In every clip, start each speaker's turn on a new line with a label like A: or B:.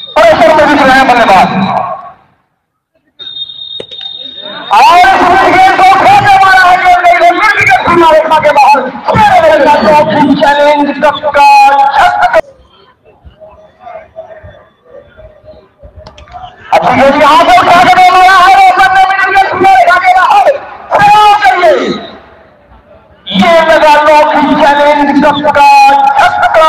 A: Pressure में दिख रहे हैं बल्लेबाज और इस विकेट को खेलने वाला है जो नहीं विकेट सीमा रेखा के बाहर चैलेंज का अच्छी गेंद यहां से उठा के दे मारा है रोशन ने विकेट सीमा रेखा के बाहर करिए ये लगा लॉकिंग चैलेंज का छक्का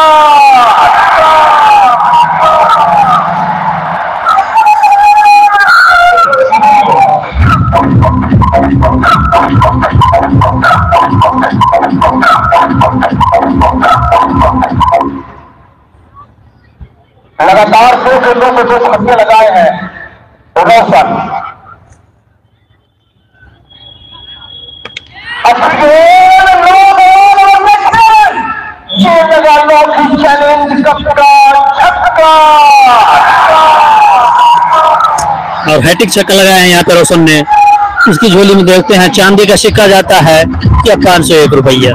A: लगातार 2 गेंदों में 2 छक्के लगाए हैं रोशन। अच्छी गेंद ये लगा लॉकिंग चैलेंज का छक्का
B: और हैट्रिक छक्का लगाया है यहाँ पे रोशन ने। इसकी झोली में देखते हैं चांदी का सिक्का जाता है या 501 रुपया।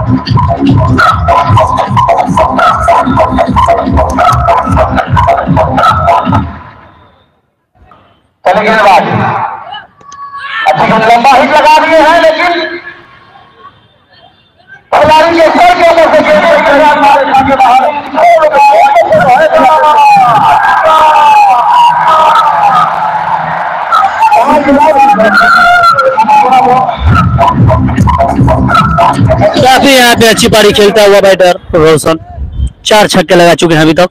A: चले गेंदबाज अच्छी लंबा हिट लगा दिए हैं लेकिन खिलाड़ी के सर के ऊपर से गेंद मारे के बाहर
B: काफी यहाँ पे अच्छी पारी खेलता हुआ बैटर रोशन। 4 छक्के लगा चुके हैं अभी तक।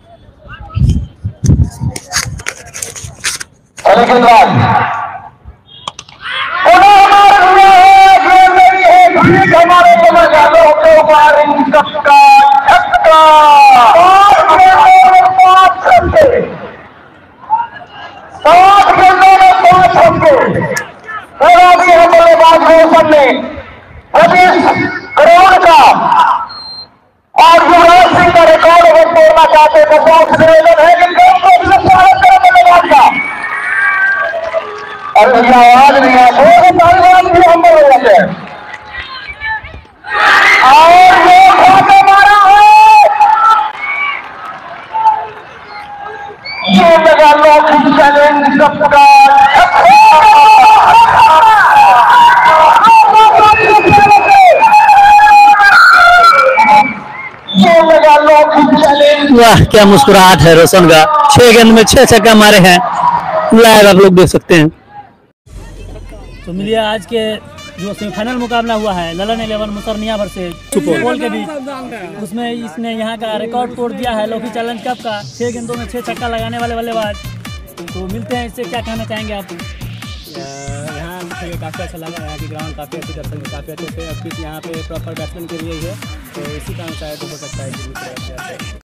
A: रोशन ने 25 करोड़ का और युवराज सिंह का रिकॉर्ड अगर तोड़ना चाहते तो बहुत निवेदन है कि बल्लेबाज का अरे भैया आवाज नहीं है भी हम बोल जाते हैं और ये खाते मारा है ये लगा लॉकिंग चैलेंज का
B: वाह क्या मुस्कुराहट है रोशन का। 6 गेंद में 6 छक्का मारे हैं। लाइव आप लोग देख सकते हैं।
C: तो मिलिए आज के जो सेमीफाइनल मुकाबला हुआ है ललन 11 मुसरनिया वर्सेस सुपौल के बीच, उसमें इसने यहाँ का रिकॉर्ड तोड़ दिया है लौकी चैलेंज कप का। 6 गेंदों में 6 छक्का लगाने वाले बल्लेबाज। तो मिलते हैं, इससे क्या कहना चाहेंगे आप?
D: यहाँ काफ़ी अच्छा लगा। यहाँ की ग्राउंड काफ़ी अच्छी, दर्शक काफ़ी अच्छे थे। अब यहाँ पे प्रॉपर बैट्समैन के लिए ही है, तो इसी कारण शायद हो सकता है।